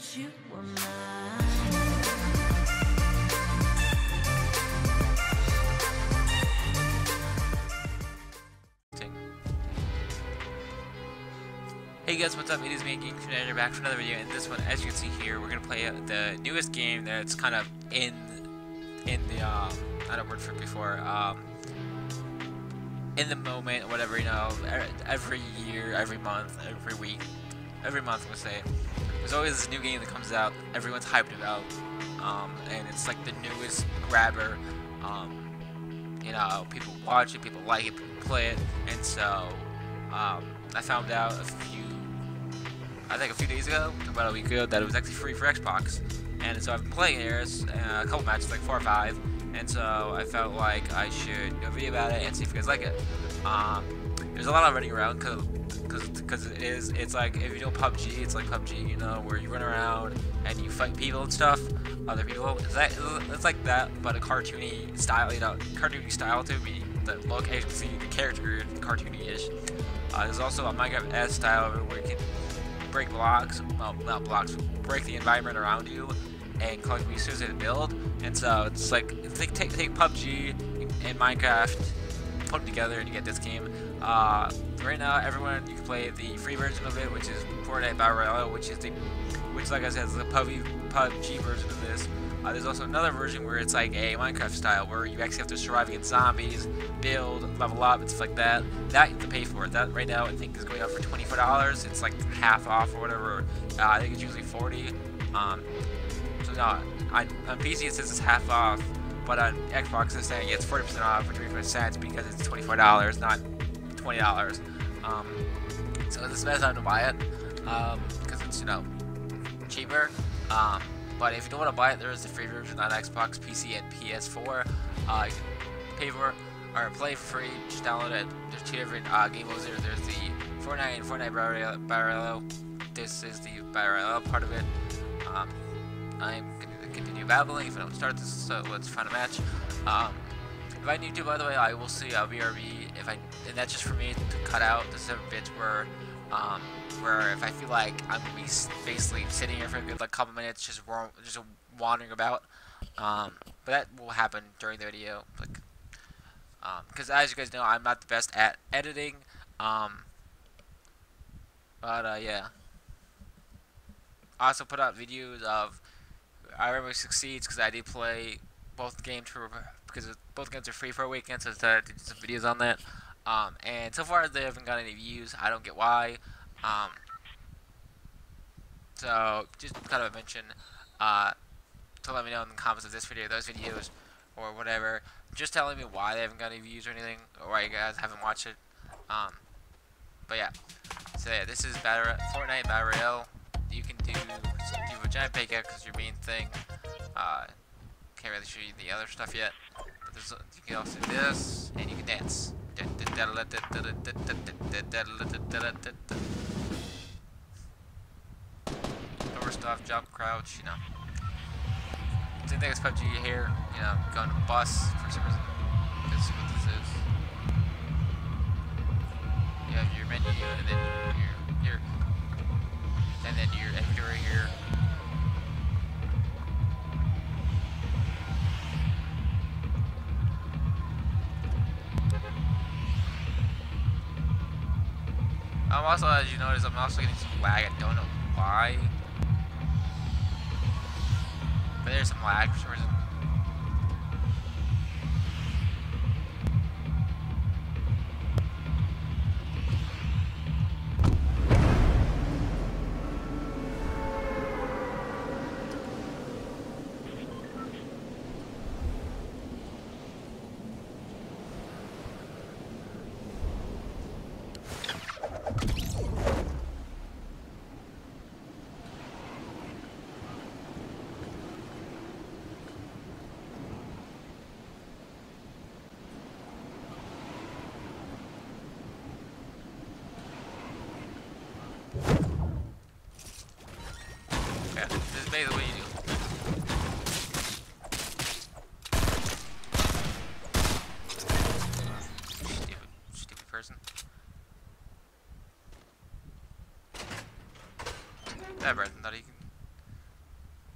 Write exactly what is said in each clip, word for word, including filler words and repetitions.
you were mine. Hey guys, what's up? It is me, Game Commander, back for another video. In this one, as you can see here, we're gonna play the newest game that's kind of in in the um, I had a word for it before. Um, in the moment, whatever, you know, every year, every month, every week, every month, I'm gonna say, there's always this new game that comes out. Everyone's hyped about, um, and it's like the newest grabber. Um, you know, people watch it, people like it, people play it, and so um, I found out a few. I think a few days ago, about a week ago, that it was actually free for Xbox, and so I've been playing it, uh, a couple matches, like four or five, and so I felt like I should do a video about it and see if you guys like it. Um, there's a lot of running around, cause, cause, cause it is, it's like, if you know P U B G, it's like P U B G, you know, where you run around and you fight people and stuff, other people. It's, that, it's like that, but a cartoony style, you know, cartoony style to me. The look, as you can see, the character, cartoony-ish. Uh, there's also a Minecraft S style where you can break blocks, well, not blocks, break the environment around you and collect resources and build. And so it's like, take, take, take P U B G and Minecraft, put them together and you get this game. Uh, right now, everyone, you can play the free version of it, which is Fortnite Battle Royale, which is the, which like I said, is the P U B G version of this. Uh, there's also another version where it's like a Minecraft style, where you actually have to survive against zombies, build, level up, and stuff like that. That you have to pay for. That right now I think is going up for twenty-four dollars. It's like half off or whatever. Uh, I think it's usually forty dollars. Um, so no, on, on P C it says it's half off, but on Xbox it's saying it's forty percent off for twenty-four cents because it's twenty-four dollars, not twenty dollars. Um, so it's the best time to buy it because um, it's, you know, cheaper. Um, But if you don't want to buy it, there is a free version on Xbox, P C, and P S four. Uh, you can pay for or play for free. Just download it. There's two different uh, game modes there. There's the Fortnite and Fortnite Battle Royale. This is the Battle Royale part of it. Um, I'm going to continue babbling if I don't start this, so let's find a match. Um, if I need to, by the way, I will see a B R B. If I, and that's just for me to cut out the seven bits where. Um, where if I feel like I'm gonna be basically sitting here for a good like couple minutes, just just wandering about, um, but that will happen during the video, like, um, because as you guys know, I'm not the best at editing, um, but uh, yeah. I also put out videos of I Remember Succeeds because I did play both games for because both games are free for a weekend, so I did some videos on that. Um, and so far they haven't got any views. I don't get why. Um, so just kind of mention uh, to let me know in the comments of this video, those videos, or whatever. Just telling me why they haven't got any views or anything, or why you guys haven't watched it. Um, but yeah. So yeah, this is Battle Fortnite Battle Royale. You can do do a giant pickaxe because your main thing. Uh, can't really show you the other stuff yet. But there's, you can also do this, and you can dance. Lower stuff, jump, crouch, you know. Same thing as P U B G here, you know, going to bus for some reason. This is what this is. You have your menu, and then your, your and then your inventory here. I'm also, as you notice, I'm also getting some lag. I don't know why, but there's some lag for some reason. Yeah, this is basically what you do. Stupid, stupid person. That person thought he can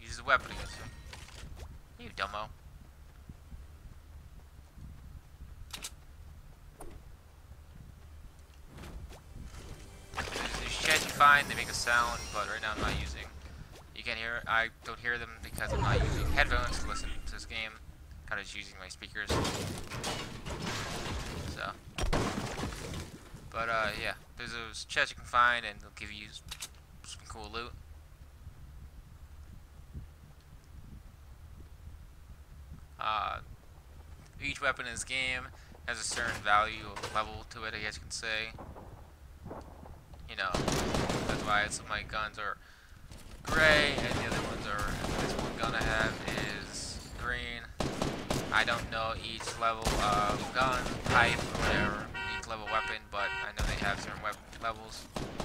use the weapon against him. You dumbo. These sheds you find, they make a sound, but right now I'm not using. You can't hear. I don't hear them because I'm not using headphones to listen to this game. Kind of just using my speakers. So, but uh, yeah, there's those chests you can find, and they'll give you some cool loot. Uh, each weapon in this game has a certain value or level to it, I guess you can say. You know, that's why some of my guns are gray, and the other ones are, this one gun I have is green. I don't know each level of gun type or whatever, each level weapon, but I know they have certain weapon levels.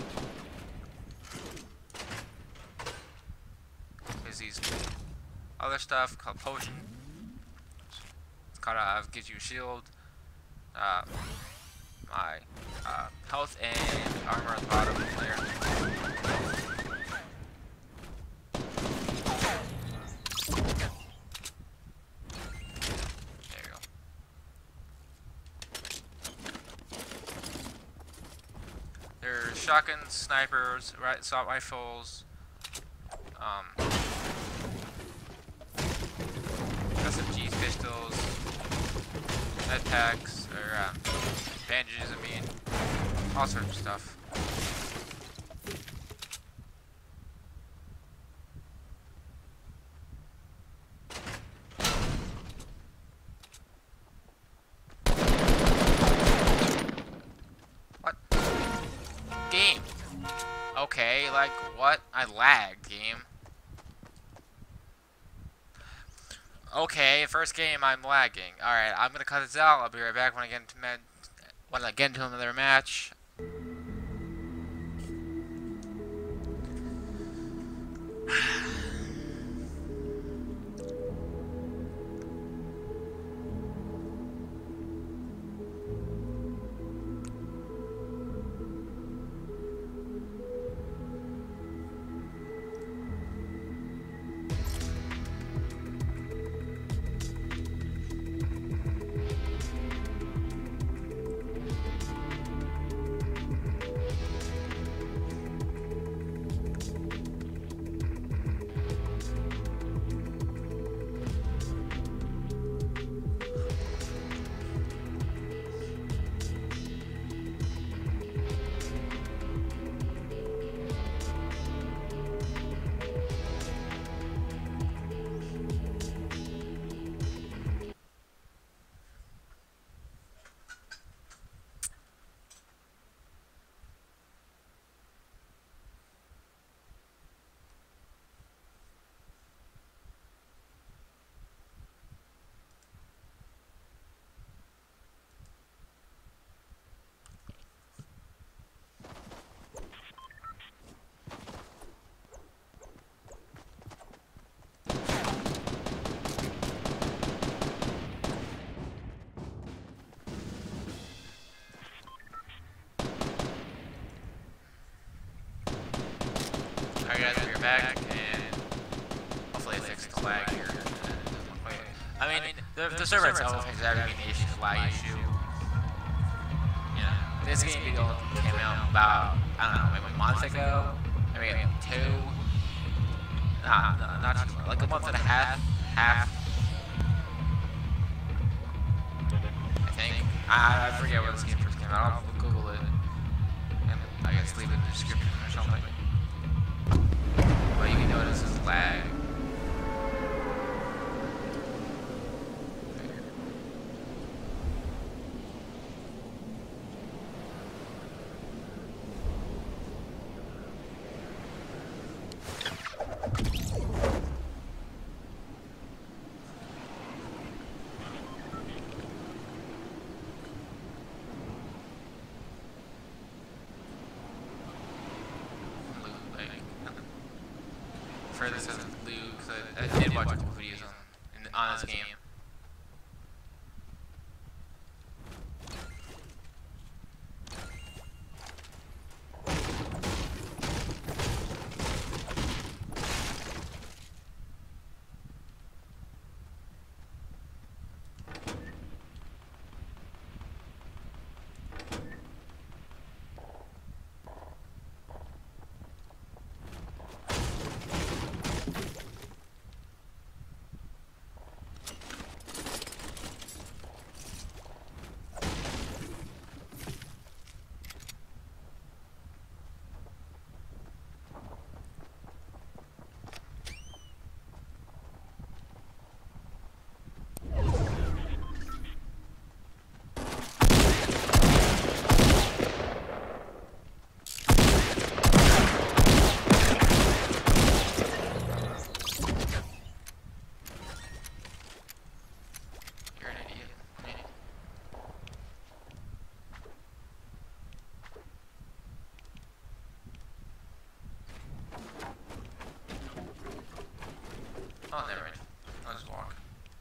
There's these other stuff called potion. It's kind of gives you a shield. Uh, my uh, health and armor at the bottom there. There you go. There's shotguns, snipers, right, assault rifles, um, S M Gs, pistols, med packs, or uh, bandages, I mean, all sorts of stuff. What? Game. Okay, like what? I lagged, game. Okay, first game I'm lagging. Alright, I'm gonna cut this out. I'll be right back when I get into med when I get into another match. Alright guys, we're back, and hopefully it fixes the lag here. I mean, the, the server itself is having an issue, lag issue. You know, this game video came out about, I don't know, maybe a month ago, maybe two. Nah, no, not too long, like a month and a half, half. I think. I, I forget where this game first came out. I'll Google it, and I guess leave it in the description or something. But you can notice this lag. For this as a loot, because I, I did watch a couple videos on, in, on this game. Oh, never mind. I'll just walk.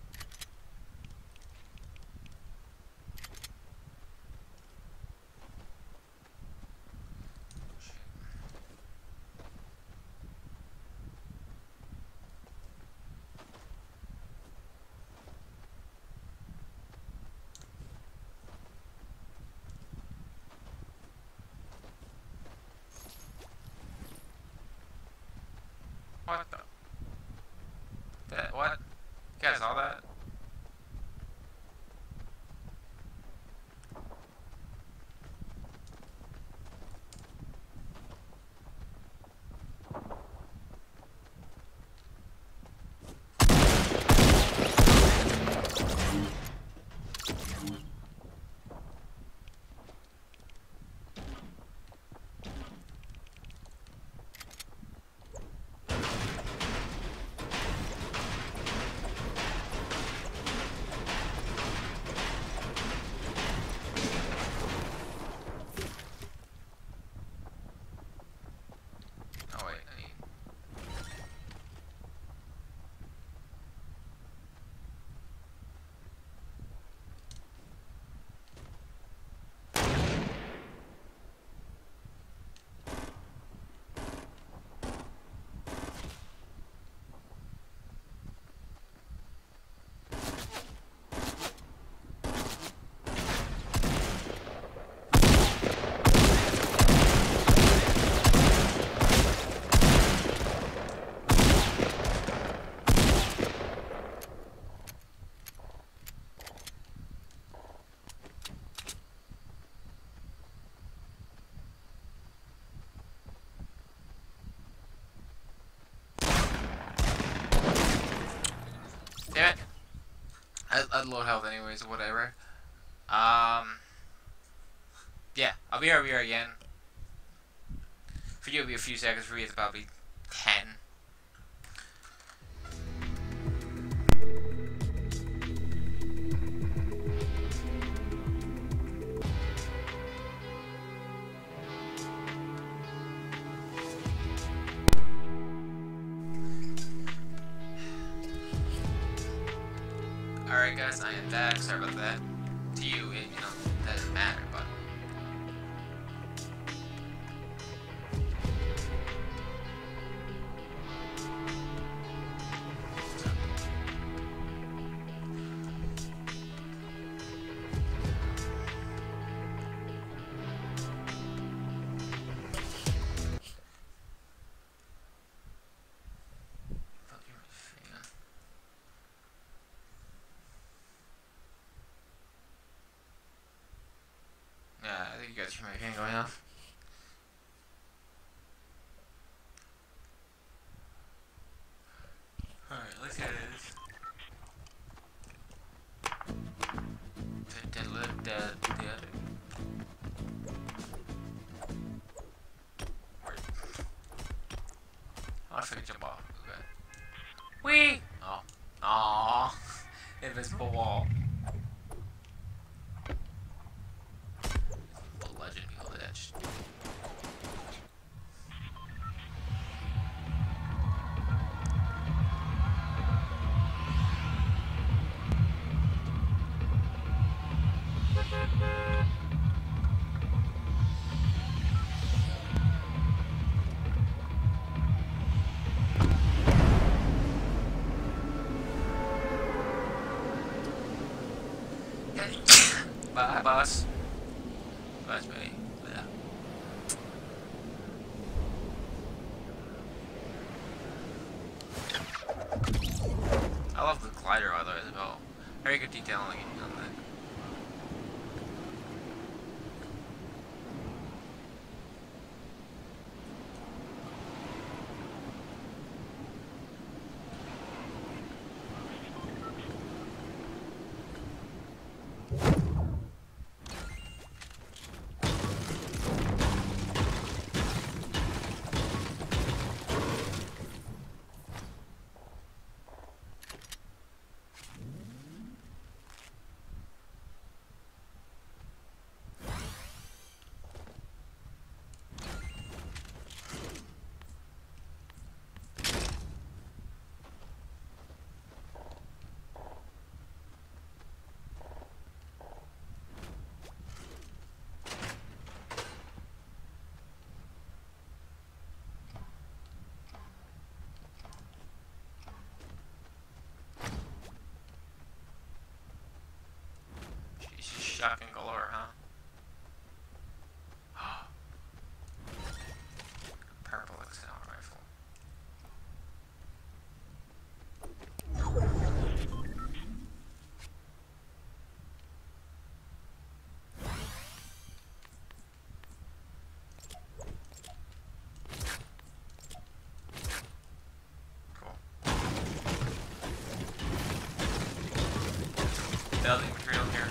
What the? That, what? You guys saw that? Damn it. I, I'd load health anyways, or whatever. Um. Yeah, I'll be over here again. For you, it'll be a few seconds. For me, it's probably ten. Alright guys, I am back. Sorry about that. To you, it, you know, doesn't matter, but... Yeah, I think you guys hear my fan going off. Alright, let's get this. I want to freaking jump off. Okay. Whee! Oh. Aww. Invisible wall. Legend, we call it edge. Bye, boss. Boss, baby. Yeah. I love the glider by the way as well. Very good detailing on that. shotgun galore, huh? Purple assault rifle. Cool. Building material here.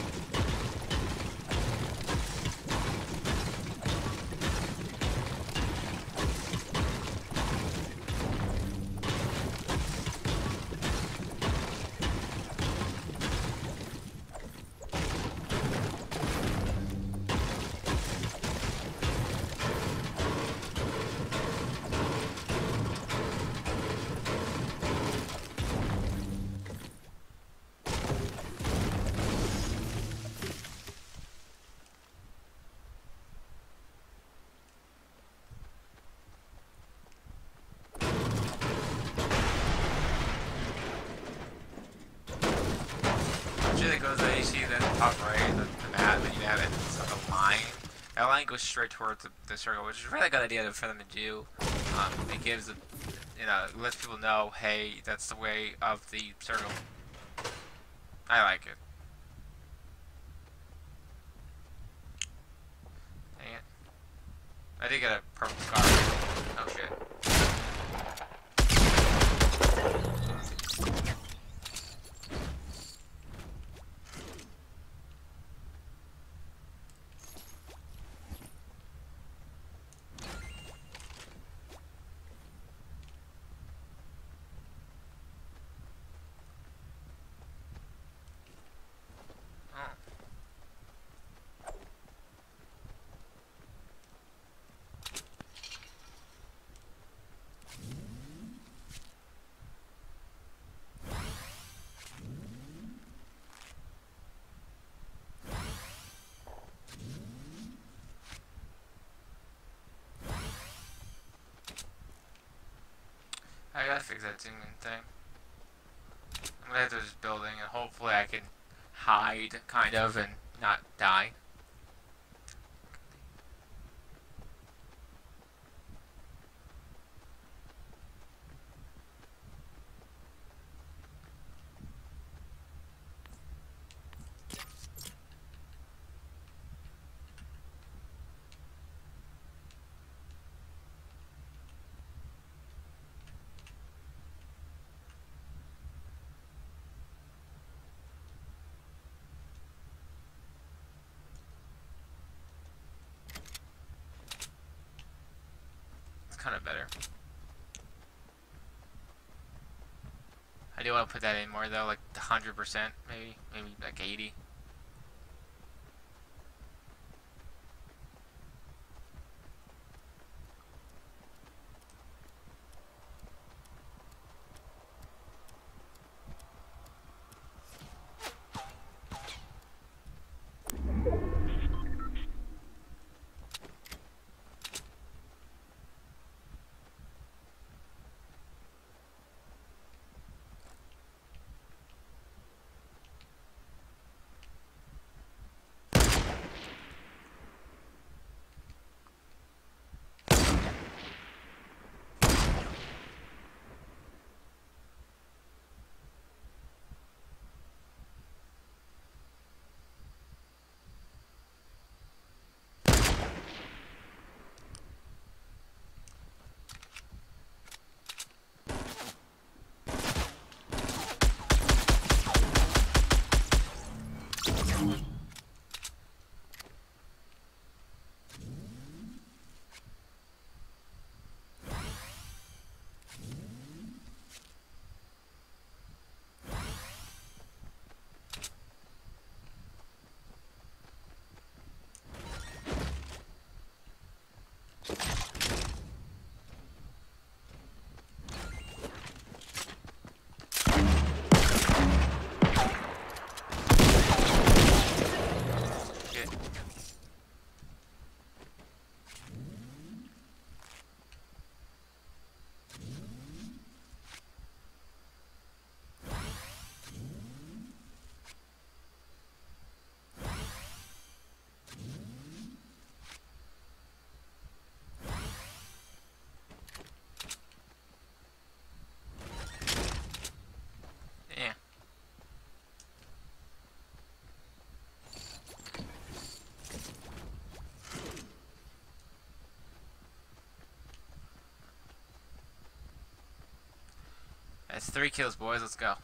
That goes there, you see that top right, the, the map, and you have it, it's like a line. That line goes straight towards the, the circle, which is a really good idea for them to do. Um, it gives, the, you know, it lets people know, hey, that's the way of the circle. I like it. Dang it. I did get a purple scar. Oh shit. I gotta fix that zooming thing. I'm gonna have to just building and hopefully I can hide, kind of, and not die. Kind of better. I do want to put that in more though, like one hundred percent maybe, maybe like eighty. That's three kills, boys. Let's go.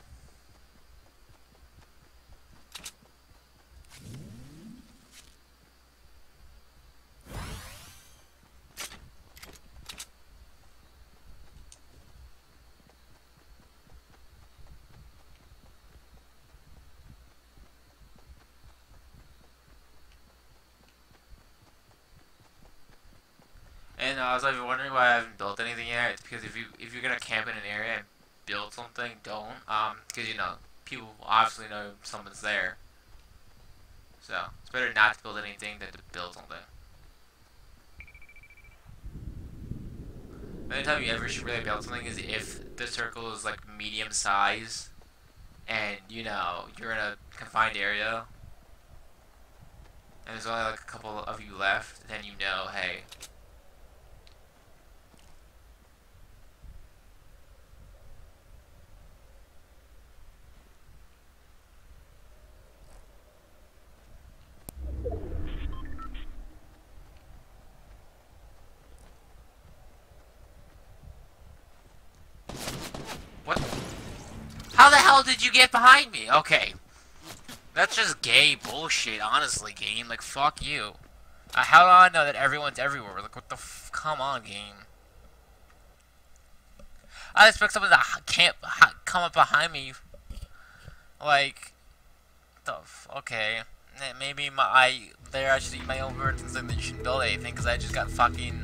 And uh, I was like wondering why I haven't built anything yet. It's because if you if you're gonna camp in an area and build something, don't um because you know people obviously know someone's there. So it's better not to build anything than to build something. The only time you ever should really build something is if the circle is like medium size, and you know you're in a confined area, and there's only like a couple of you left. Then you know, hey. What? How the hell did you get behind me? Okay. That's just gay bullshit, honestly, game. Like, fuck you. Uh, how do I know that everyone's everywhere? Like, what the f- come on, game. I expect someone to can't come up behind me. Like, the f okay. Maybe my, I, they're actually my own words and saying that you shouldn't build anything because I just got fucking...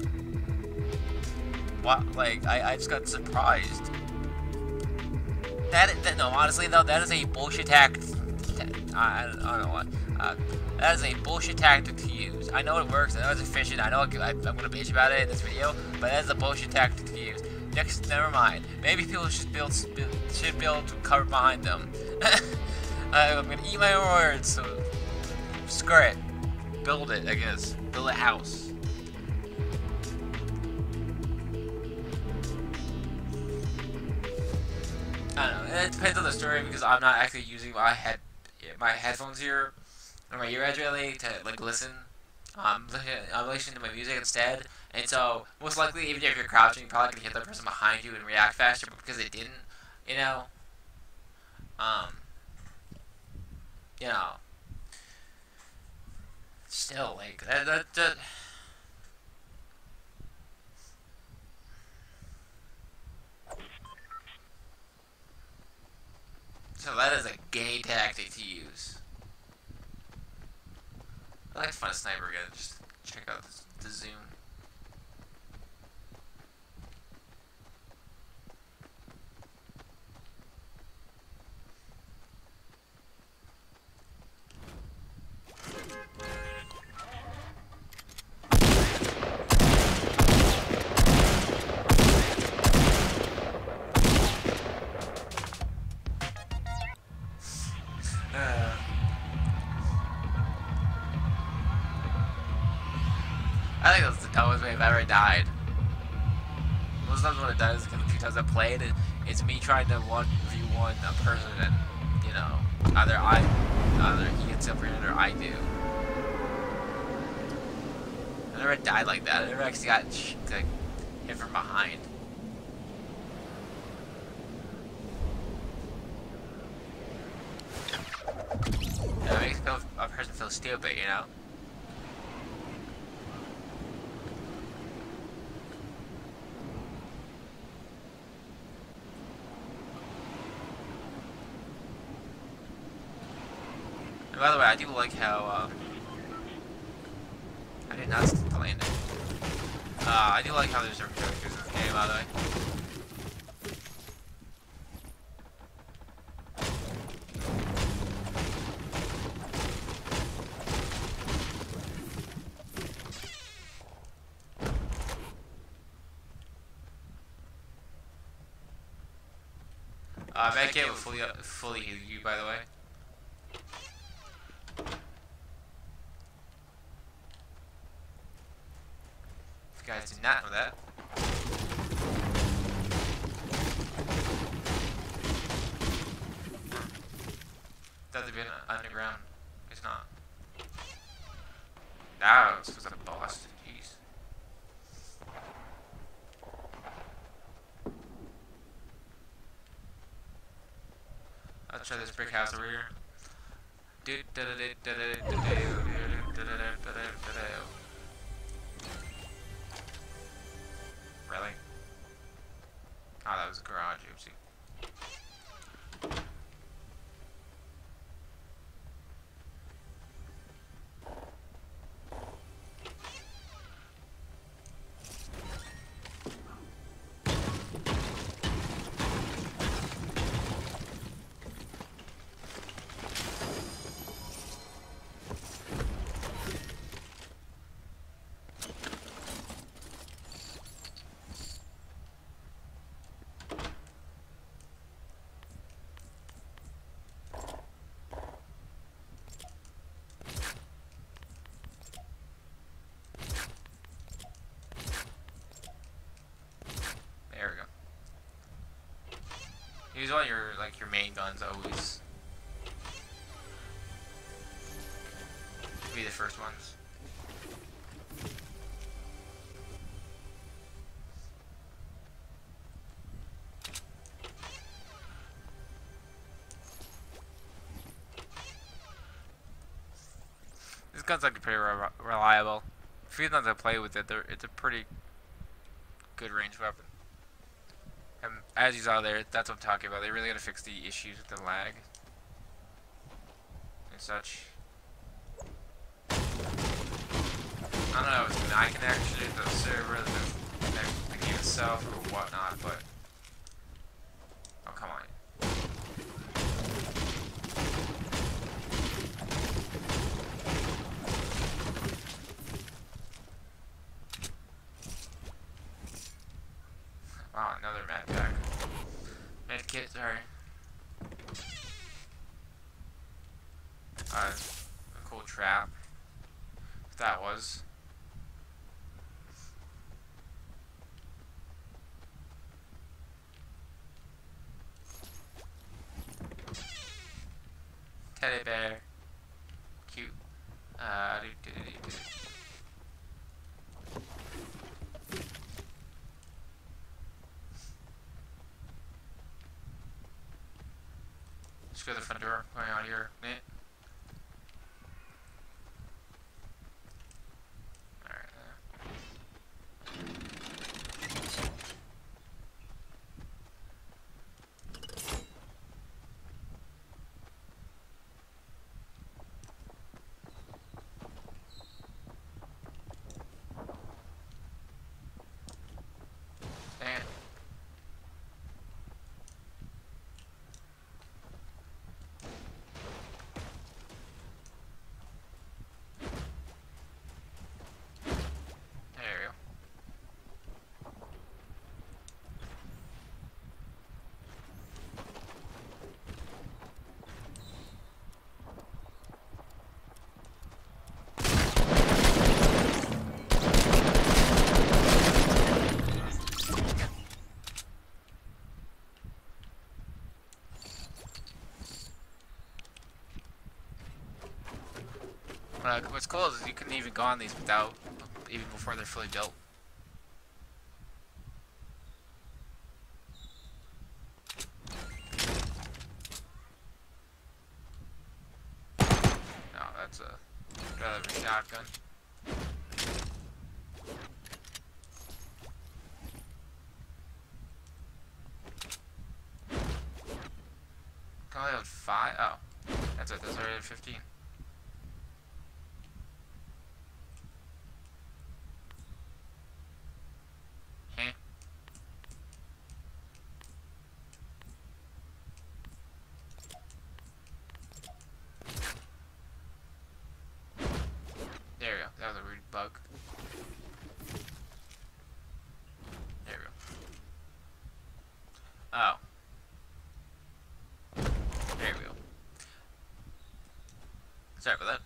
What? Like, I, I just got surprised. That, that no, honestly though, that is a bullshit tactic. I, I, don't, I don't know what. Uh, that is a bullshit tactic to use. I know it works. I know it's efficient. I know it, I, I'm gonna bitch about it in this video, but that is a bullshit tactic to use. Next, never mind. Maybe people should build should build cover behind them. I'm gonna eat my own words. So screw it. Build it. I guess. Build a house. I don't know. It depends on the story because I'm not actually using my head, my headphones here, or my earbuds really to like listen. Um, I'm listening to my music instead, and so most likely, even if you're crouching, you're probably gonna hit the person behind you and react faster. But because it didn't, you know, um, you know, still like that. that, that So that is a gay tactic to use. I like to find a sniper again, just check out this, the zoom. I think that's the dumbest way I've ever died. Most times when I die is because a few times I played it, it's me trying to one v one a person and, you know, either I, either he gets upper hand or I do. I never died like that. I never actually got like, hit from behind. It makes a person feel stupid, you know? And by the way, I do like how, um, I did not land it. Uh, I do like how there's different characters in this game, by the way. Uh, Medkit will fully, uh, fully heal you, by the way. If you guys did not know that. Thought they'd been underground. It's not. Now it's because I'm boss. Jeez. let's try this brick house over here. Really? Oh, that was a garage, oopsie. There we go. Use all your like your main guns always. Be the first ones. This gun's like pretty re reliable. If you don't have to play with it, it's a pretty good range weapon. And as you saw there, that's what I'm talking about. They really gotta fix the issues with the lag and such. I don't know if it's my connection to the server, the, the, the game itself, or whatnot, but oh come on. Wow, another med pack. Med kit, sorry. Uh, a cool trap. If that was. Teddy bear. Cute. Uh, do, do, do, do, do. Let's go to the front door. Going out here. Nate. Uh, what's cool is you can even go on these without, even before they're fully built. No, that's a rather a shotgun. Can I have five? Oh, that's it. That's already at fifteen. There we go. That was a weird bug. There we go. Oh. There we go. Sorry about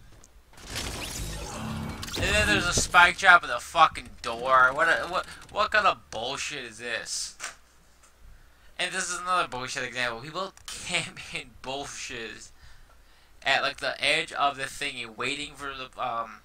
that. And then there's a spike trap in the fucking door. What? A, what? What kind of bullshit is this? And this is another bullshit example. People camping bullshit at like the edge of the thingy, waiting for the um.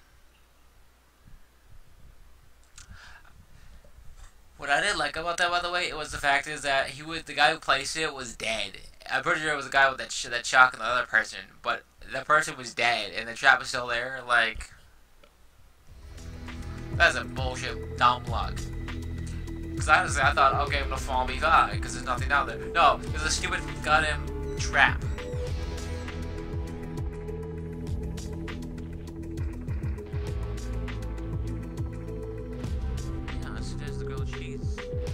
What I didn't like about that, by the way, it was the fact is that he was the guy who placed it was dead. I'm pretty sure it was a guy with that sh that shock and the other person, but that person was dead and the trap was still there. Like, that's a bullshit dumb luck. Because honestly, I thought, okay, I'm gonna fall and be fine because there's nothing down there. No, there's a stupid goddamn trap. Yeah, so there's the grilled cheese.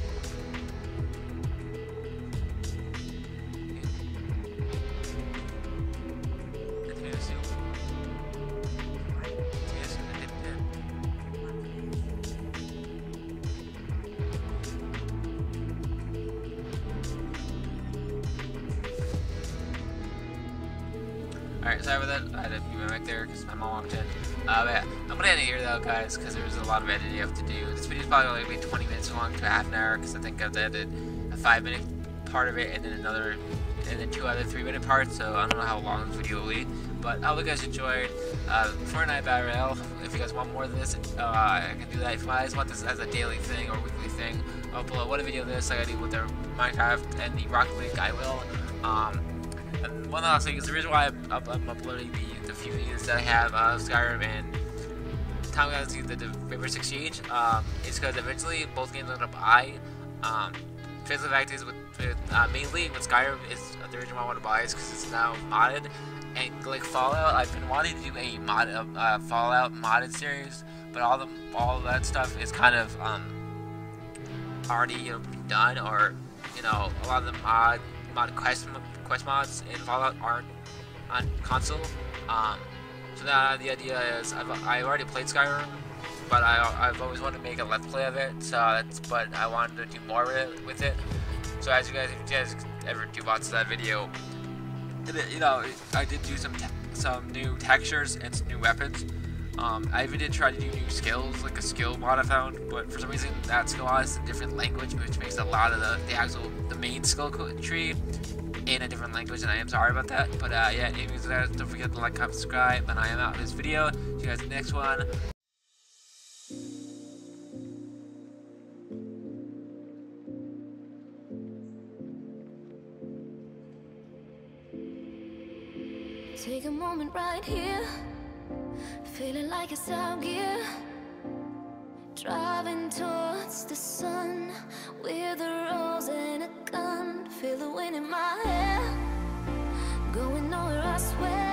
Alright, sorry about that. I had to be back there because my mom walked in. Uh, but yeah, I'm gonna end it here though, guys, because there's a lot of editing you have to do. This video's probably only gonna be twenty minutes long to half an hour, because I think I've edited a five minute part of it and then another, and then two other three minute parts. So I don't know how long this video will be. But I hope you guys enjoyed uh, Fortnite Battle Royale. If you guys want more than this, uh, I can do that. If you guys want this as a daily thing or weekly thing, I'll upload one video of this like I do with the Minecraft and the Rocket League. I will. Um, and one last thing is the reason why I'm, up, I'm uploading the, the few videos that I have uh, Skyrim and Tom Clancy the, the Rainbow Six Siege um, is because eventually both games are gonna buy. Um, the fact is with, with uh, mainly with Skyrim is uh, the reason why I want to buy is because it's now modded. And like Fallout, I've been wanting to do a mod, uh, Fallout modded series, but all the all that stuff is kind of um, already you know done, or you know a lot of the mod mod quest quest mods in Fallout aren't on console. Um, so now the idea is I've I already played Skyrim, but I I've always wanted to make a let's play of it. So that's but I wanted to do more with it. With it. So as you guys, if you guys ever do watch that video. You know, I did do some te some new textures and some new weapons. Um, I even did try to do new skills, like a skill mod I found, but for some reason that skill mod is a different language, which makes a lot of the, the actual the main skill tree in a different language, and I am sorry about that. But uh, yeah, anyways, don't forget to like, comment, subscribe, and I am out of this video. See you guys in the next one. Take a moment right here, feeling like it's out gear, driving towards the sun with a rose and a gun. Feel the wind in my hair, going nowhere I swear.